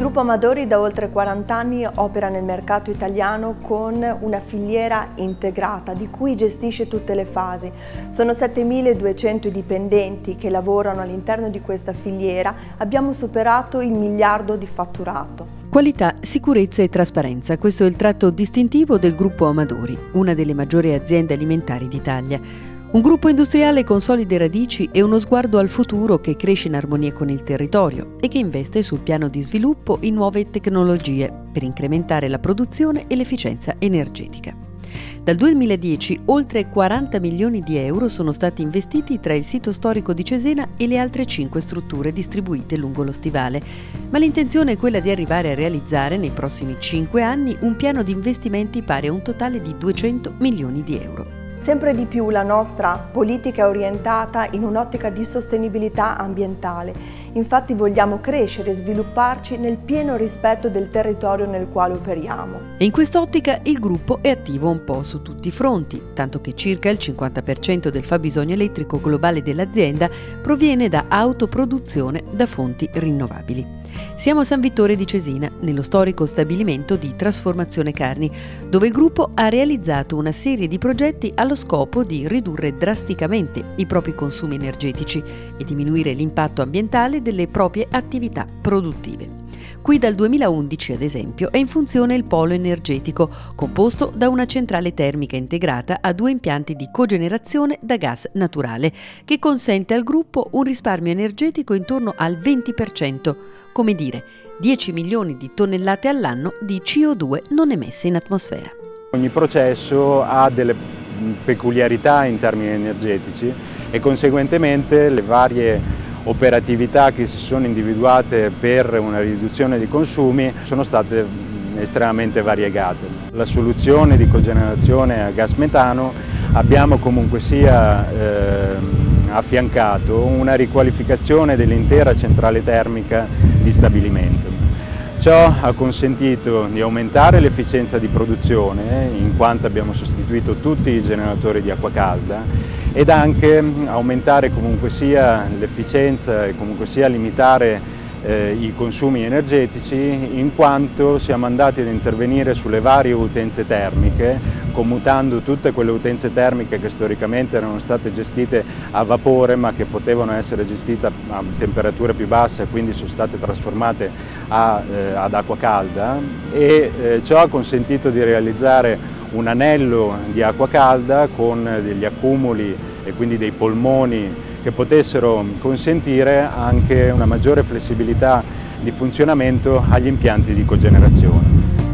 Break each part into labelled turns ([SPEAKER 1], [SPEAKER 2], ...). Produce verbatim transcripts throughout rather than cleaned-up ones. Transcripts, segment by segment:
[SPEAKER 1] Gruppo Amadori da oltre quaranta anni opera nel mercato italiano con una filiera integrata di cui gestisce tutte le fasi. Sono settemiladuecento i dipendenti che lavorano all'interno di questa filiera, abbiamo superato il miliardo di fatturato.
[SPEAKER 2] Qualità, sicurezza e trasparenza, questo è il tratto distintivo del Gruppo Amadori, una delle maggiori aziende alimentari d'Italia. Un gruppo industriale con solide radici e uno sguardo al futuro che cresce in armonia con il territorio e che investe sul piano di sviluppo in nuove tecnologie per incrementare la produzione e l'efficienza energetica. Dal duemiladieci oltre quaranta milioni di euro sono stati investiti tra il sito storico di Cesena e le altre cinque strutture distribuite lungo lo stivale, ma l'intenzione è quella di arrivare a realizzare nei prossimi cinque anni un piano di investimenti pari a un totale di duecento milioni di euro.
[SPEAKER 1] Sempre di più la nostra politica è orientata in un'ottica di sostenibilità ambientale. Infatti vogliamo crescere e svilupparci nel pieno rispetto del territorio nel quale operiamo.
[SPEAKER 2] E in quest'ottica il gruppo è attivo un po' su tutti i fronti, tanto che circa il cinquanta per cento del fabbisogno elettrico globale dell'azienda proviene da autoproduzione da fonti rinnovabili. Siamo a San Vittore di Cesena, nello storico stabilimento di trasformazione carni, dove il gruppo ha realizzato una serie di progetti allo scopo di ridurre drasticamente i propri consumi energetici e diminuire l'impatto ambientale delle proprie attività produttive. Qui dal duemilaundici, ad esempio, è in funzione il polo energetico, composto da una centrale termica integrata a due impianti di cogenerazione da gas naturale, che consente al gruppo un risparmio energetico intorno al venti per cento, come dire dieci milioni di tonnellate all'anno di C O due non emesse in atmosfera.
[SPEAKER 3] Ogni processo ha delle peculiarità in termini energetici e conseguentemente le varie operatività che si sono individuate per una riduzione dei consumi sono state estremamente variegate. La soluzione di cogenerazione a gas metano abbiamo comunque sia eh, affiancato una riqualificazione dell'intera centrale termica di stabilimento. Ciò ha consentito di aumentare l'efficienza di produzione, in quanto abbiamo sostituito tutti i generatori di acqua calda, ed anche aumentare comunque sia l'efficienza e comunque sia limitare eh, i consumi energetici, in quanto siamo andati ad intervenire sulle varie utenze termiche, commutando tutte quelle utenze termiche che storicamente erano state gestite a vapore ma che potevano essere gestite a temperature più basse, quindi sono state trasformate a, eh, ad acqua calda, e eh, ciò ha consentito di realizzare un anello di acqua calda con degli accumuli e quindi dei polmoni che potessero consentire anche una maggiore flessibilità di funzionamento agli impianti di cogenerazione.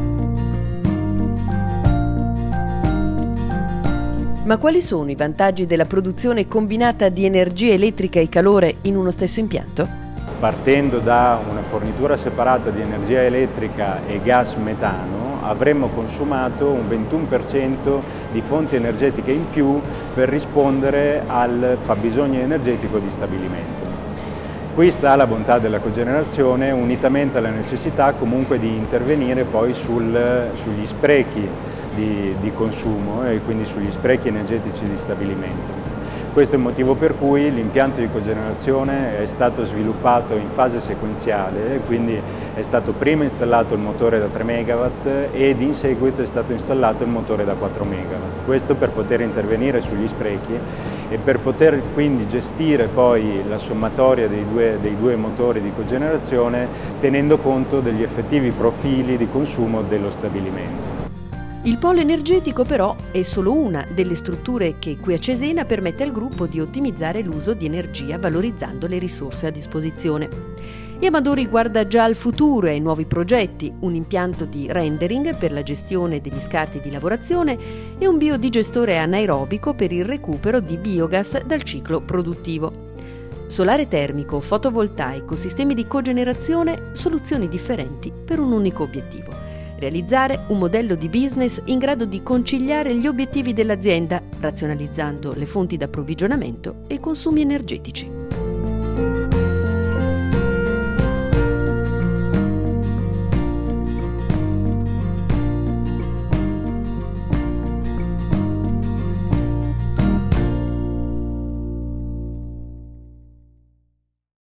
[SPEAKER 2] Ma quali sono i vantaggi della produzione combinata di energia elettrica e calore in uno stesso impianto?
[SPEAKER 3] Partendo da una fornitura separata di energia elettrica e gas metano, avremmo consumato un ventuno per cento di fonti energetiche in più per rispondere al fabbisogno energetico di stabilimento. Qui sta la bontà della cogenerazione, unitamente alla necessità comunque di intervenire poi sul, sugli sprechi di, di consumo e quindi sugli sprechi energetici di stabilimento. Questo è il motivo per cui l'impianto di cogenerazione è stato sviluppato in fase sequenziale, quindi è stato prima installato il motore da tre megawatt ed in seguito è stato installato il motore da quattro megawatt. Questo per poter intervenire sugli sprechi e per poter quindi gestire poi la sommatoria dei due, dei due motori di cogenerazione tenendo conto degli effettivi profili di consumo dello stabilimento.
[SPEAKER 2] Il polo energetico però è solo una delle strutture che qui a Cesena permette al gruppo di ottimizzare l'uso di energia valorizzando le risorse a disposizione. E Amadori guarda già al futuro e ai nuovi progetti, un impianto di rendering per la gestione degli scarti di lavorazione e un biodigestore anaerobico per il recupero di biogas dal ciclo produttivo. Solare termico, fotovoltaico, sistemi di cogenerazione, soluzioni differenti per un unico obiettivo: realizzare un modello di business in grado di conciliare gli obiettivi dell'azienda, razionalizzando le fonti d'approvvigionamento e i consumi energetici.